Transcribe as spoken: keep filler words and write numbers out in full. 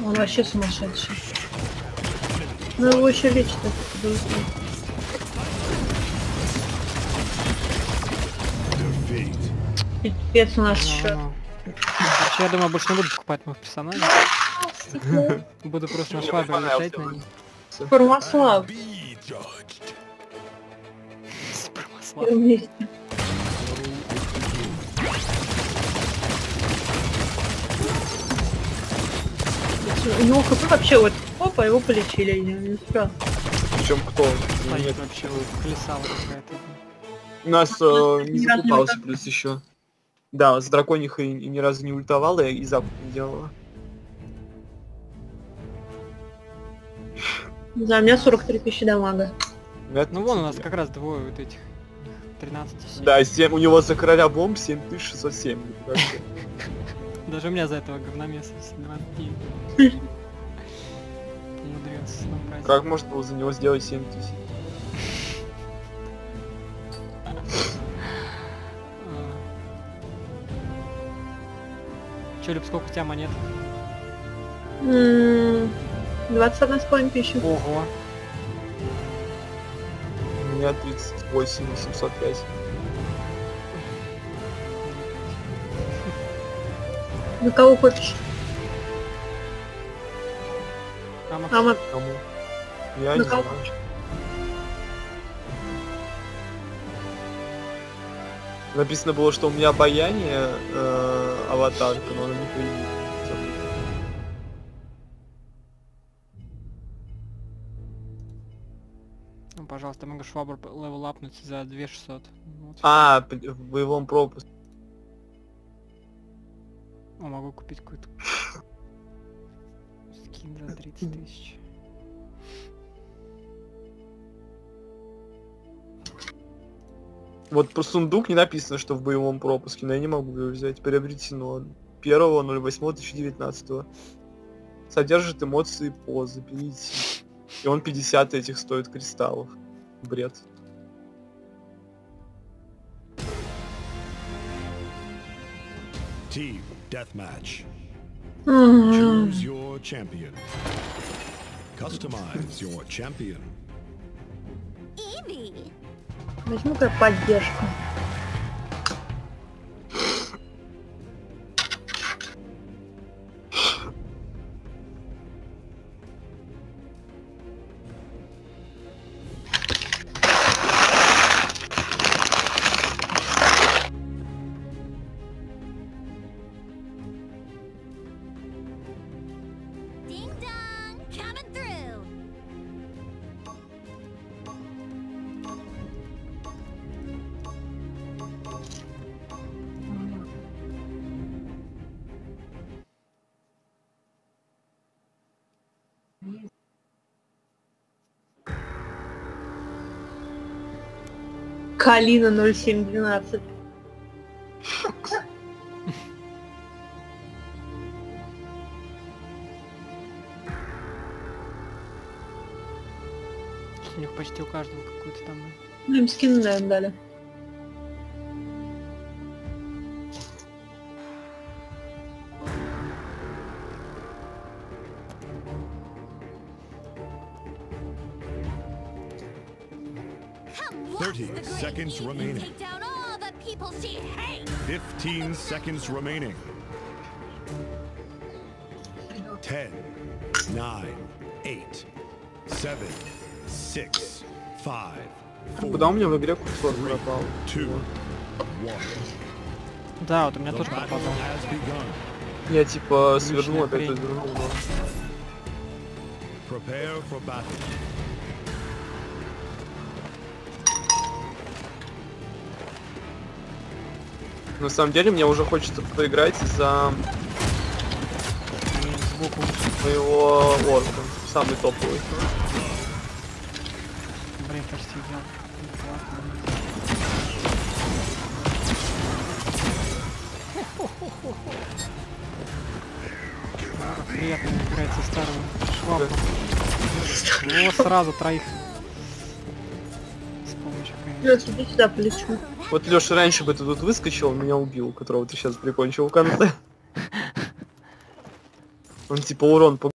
Он вообще сумасшедший. Ну его еще лечит. Пипец у нас еще. Я думаю, больше не буду покупать моих персонажей. Буду просто на швабре летать на них. Промослав. Промослав. У него хп вообще вот, опа, его полечили, я не успел. Причем кто? А нет, вообще колесала какая-то. У нас э, не закупался плюс еще. Да, с драконихой ни разу не ультовала и закуп не делала. Да, у меня сорок три тысячи дамага. Ну вон у нас как раз двое вот этих. тринадцать и семь. Да, семь, у него за короля бомб семь тысяч шестьсот семь. Даже у меня за этого говномеса двадцать девять. Как можно было за него сделать семь тысяч? Че, Люб, сколько у тебя монет? двадцать одна с половиной тысячи. Ого. У меня тридцать восемь семьсот пять. На кого хочешь? Ама. Ама. Кому? Я На не кого? знаю. Написано было, что у меня обаяние э, аватарка, но она не появилась. Ну, пожалуйста, могу швабру левел апнуть за две тысячи шестьсот. Вот. А, в боевом пропуске. О, могу купить какой-то скин за тридцать тысяч. Вот про сундук не написано, что в боевом пропуске, но я не могу его взять. Приобретено первого ноль восьмого две тысячи девятнадцатого. Содержит эмоции позы, перейти. И он пятьдесят этих стоит кристаллов. Бред. Team Deathmatch. Choose your champion. Customize your champion. Возьму-ка поддержку. Калина ноль семь двенадцать. У них почти у каждого какой-то там. Ну, им скин, наверное, дали. thirty seconds remaining. fifteen seconds remaining. ten, nine, eight, seven, six, five, Куда у меня в игре курсор пропал? two, one. Да, вот у меня The тоже battle пропадал. has begun. Я типа свернул, опять хрень. развернул, но... Prepare for battle. На самом деле мне уже хочется поиграть за Сбоку. моего орка, самый топовый. Блин, почти взял. Приятно играть со старым швабром. Ну, сразу троих. С помощью, конечно. Лёш, иди сюда, полечу. Вот Леша раньше бы ты тут выскочил, меня убил, которого ты сейчас прикончил в конце. Он типа урон по